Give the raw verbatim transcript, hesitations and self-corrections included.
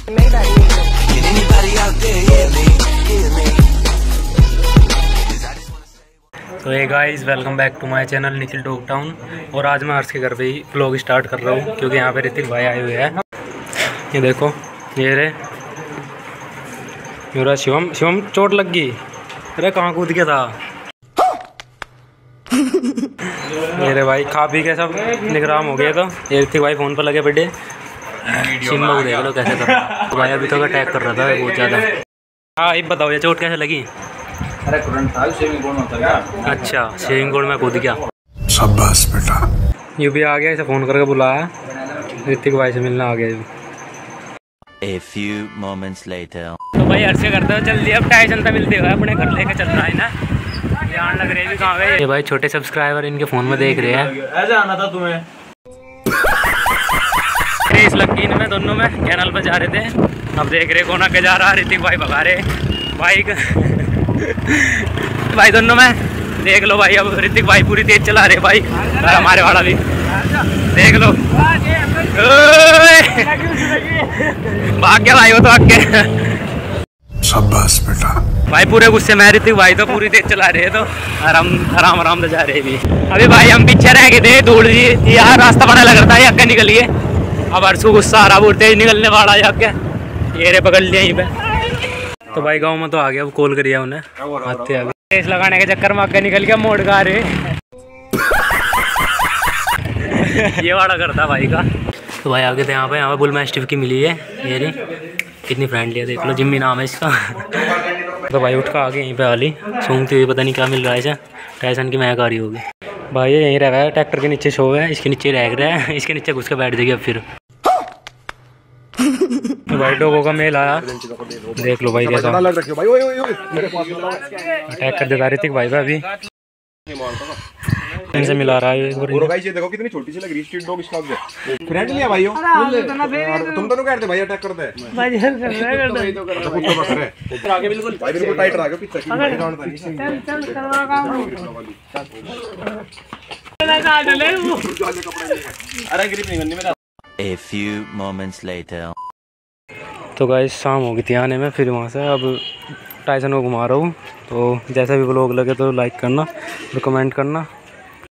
तो ये guys welcome back to my channel Nikhil dog town. और आज मैं हर्ष के घर पे ही व्लॉग स्टार्ट कर रहा हूँ क्योंकि यहाँ पे ऋतिक भाई आए हुए हैं। ये देखो, ये रे मेरा शिवम। शिवम चोट लग गई। अरे कहाँ कूद गया था। मेरे भाई खा पी के सब निगराम हो गए। तो ये ऋतिक भाई फ़ोन पर लगे बैठे। शिमला को देख लो कैसे कर रहा। तो भाई अभी तो अटैक कर रहा था बहुत ज़्यादा। हाँ ये बताओ, ये चोट कैसे लगी? अरे करंट था, शेविंग बोर्ड में उतर गया। अच्छा, शेविंग बोर्ड में कूद गया। शाबाश बेटा। यू भी आ गया, इसे फ़ोन करके बुलाया। ऋतिक भाई से मिलना आ गया। A few moments later. तो भाई हर्ष करते हो जल्दी, अब टाइसन तो मिलते हुए अपने घर लेके चल रहा है ना। ध्यान लग रही है कहाँ गए ये भाई। छोटे सब्सक्राइबर इनके फ़ोन में देख रहे हैं। ऐसे आना था तुम्हें। रेस लग गई इनमें दोनों में, कैनल पर जा रहे थे। अब देख रहे कौन आगे जा रहा। ऋतिक भाई भगा रहे बाइक। भाई दोनों में देख लो भाई। अब ऋतिक भाई पूरी तेज चला रहे बाइक, और हमारे वाला भी देख लो। भाग गया भाई वो तो आगे। शाबाश बेटा। भाई पूरे गुस्से में ऋतिक भाई तो पूरी तेज चला रहे। तो आराम आराम आराम से जा रहे भी। अभी भाई हम पीछे रह गए थे, धूल जी यार रास्ता बना लग रहा था, आगे निकलिए। अब हर्ष को गुस्सा आ रहा, बहुत तेज निकलने वाला है आगे। ये रे पकड़ लिया यहीं पे। तो भाई गांव में तो आ गया। अब कॉल करिए उन्हें, आते आगे। रेस लगाने के चक्कर में आगे निकल गया, मोड़ का रहे। ये वाला करता भाई का। तो भाई आगे थे यहाँ पे। यहाँ पे बुल मैस्टिफ की मिली है। ये नहीं कितनी फ्रेंडली है, देख लो। जिम्मी नाम है इसका। तो भाई उठ कर आ गए यहीं पे। वाली सूंघती हुई, पता नहीं क्या मिल रहा है इसे। टाइसन की महक आ रही होगी। भाई ये यहीं रह रहा है, ट्रैक्टर के नीचे शो है। इसके नीचे रह रहा है, इसके नीचे घुस के बैठ जाएगी अब फिर। तो भाई डोगों का मेल आया, देख लो भाई कैसा अटैक कर देता ऋतिक भाई। अभी इनसे मिला रहा है। ये देखो कितनी छोटी सी लग रही स्ट्रीट डॉग स्टॉक है। फ्रेंडली है भाईओ। तुम दोनों कहते भाई अटैक करते हैं भाई। कर रहा है कर रहा है खुद तो बस रहे आगे बिल्कुल भाई, बिल्कुल टाइट रहा पीछे की भाई जानता नहीं। चल चल करवा काम। अरे ग्रिप नहीं करनी मेरा। A few moments later. तो गाइस शाम हो गई थी आने में। फिर वहाँ से अब टाइसन को घुमा रहा हूँ। तो जैसा भी व्लॉग लगे तो लाइक करना और कमेंट करना।